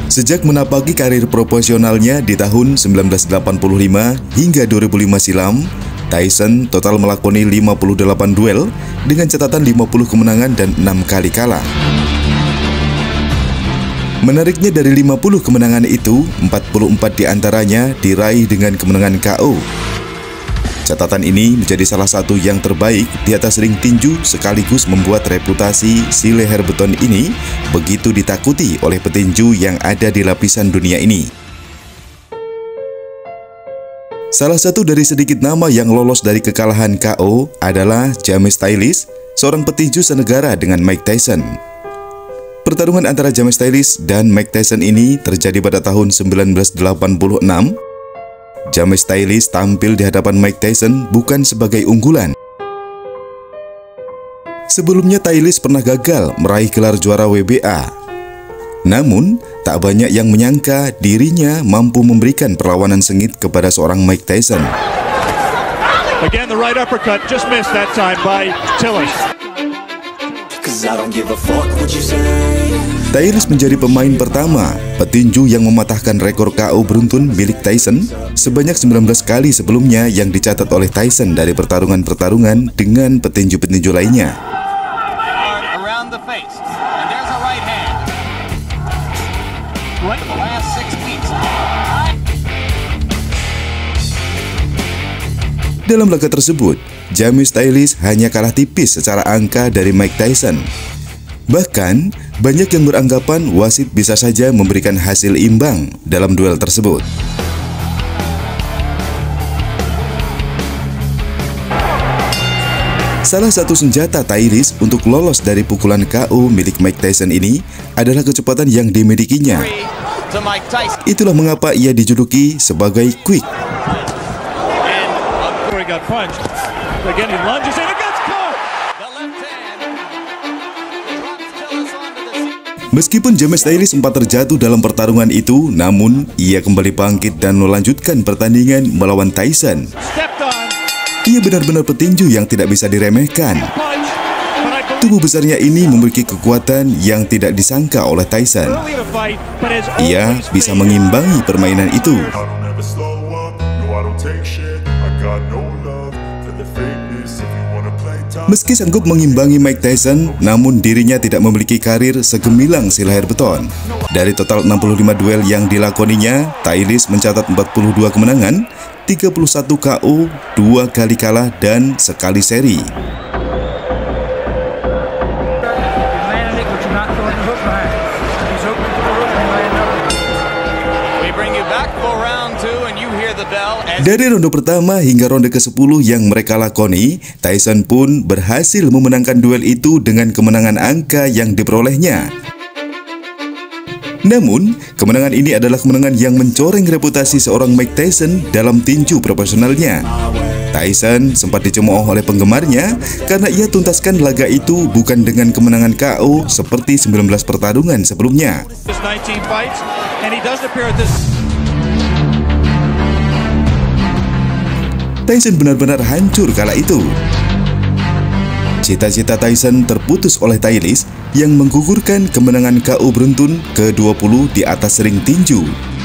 Sejak menapaki karir profesionalnya di tahun 1985 hingga 2005 silam, Tyson total melakoni 58 duel dengan catatan 50 kemenangan dan 6 kali kalah. Menariknya, dari 50 kemenangan itu, 44 diantaranya diraih dengan kemenangan KO. Catatan ini menjadi salah satu yang terbaik di atas ring tinju, sekaligus membuat reputasi si leher beton ini begitu ditakuti oleh petinju yang ada di lapisan dunia ini. Salah satu dari sedikit nama yang lolos dari kekalahan KO adalah James Styles, seorang petinju senegara dengan Mike Tyson. Pertarungan antara James Styles dan Mike Tyson ini terjadi pada tahun 1986. James Styles tampil di hadapan Mike Tyson bukan sebagai unggulan. Sebelumnya Styles pernah gagal meraih gelar juara WBA. Namun, tak banyak yang menyangka dirinya mampu memberikan perlawanan sengit kepada seorang Mike Tyson. Again, the right uppercut just missed that time by Tillis. Styles menjadi pemain pertama petinju yang mematahkan rekor KO beruntun milik Tyson sebanyak 19 kali sebelumnya yang dicatat oleh Tyson dari pertarungan-pertarungan dengan petinju-petinju lainnya. Dalam laga tersebut, James Styles hanya kalah tipis secara angka dari Mike Tyson. Bahkan, banyak yang beranggapan wasit bisa saja memberikan hasil imbang dalam duel tersebut. Salah satu senjata Styles untuk lolos dari pukulan KO milik Mike Tyson ini adalah kecepatan yang dimilikinya. Itulah mengapa ia dijuluki sebagai Quick. Meskipun James Styles sempat terjatuh dalam pertarungan itu, namun ia kembali bangkit dan melanjutkan pertandingan melawan Tyson. Ia benar-benar petinju yang tidak bisa diremehkan. Tubuh besarnya ini memiliki kekuatan yang tidak disangka oleh Tyson. Ia bisa mengimbangi permainan itu. Meski sanggup mengimbangi Mike Tyson, namun dirinya tidak memiliki karir segemilang si leher beton. Dari total 65 duel yang dilakoninya, Styles mencatat 42 kemenangan, 31 KO, 2 kali kalah, dan sekali seri. Dari ronde pertama hingga ronde ke-10 yang mereka lakoni, Tyson pun berhasil memenangkan duel itu dengan kemenangan angka yang diperolehnya. Namun, kemenangan ini adalah kemenangan yang mencoreng reputasi seorang Mike Tyson dalam tinju profesionalnya. Tyson sempat dicemooh oleh penggemarnya karena ia tuntaskan laga itu bukan dengan kemenangan KO seperti 19 pertarungan sebelumnya. Tyson benar-benar hancur kala itu. Cita-cita Tyson terputus oleh Styles yang menggugurkan kemenangan KO beruntun ke-20 di atas ring tinju.